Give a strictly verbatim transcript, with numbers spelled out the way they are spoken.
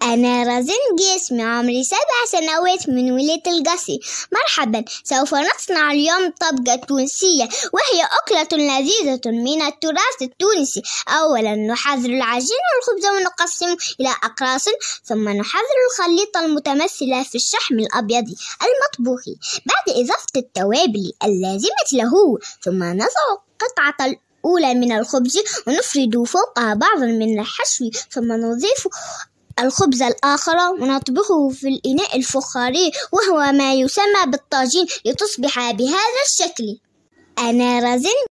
أنا رزين جسمي، عمري سبع سنوات من ولاية القصيم. مرحبا، سوف نصنع اليوم طبقة تونسية وهي أكلة لذيذة من التراث التونسي. أولا نحضر العجين والخبز ونقسمه إلى أقراص، ثم نحضر الخليط المتمثل في الشحم الأبيض المطبوخ بعد إضافة التوابل اللازمة له، ثم نضع قطعة الأولى من الخبز ونفرد فوقها بعض من الحشو، ثم نضيف الخبز الآخر ونطبخه في الإناء الفخاري وهو ما يسمى بالطاجين لتصبح بهذا الشكل. أنا رزين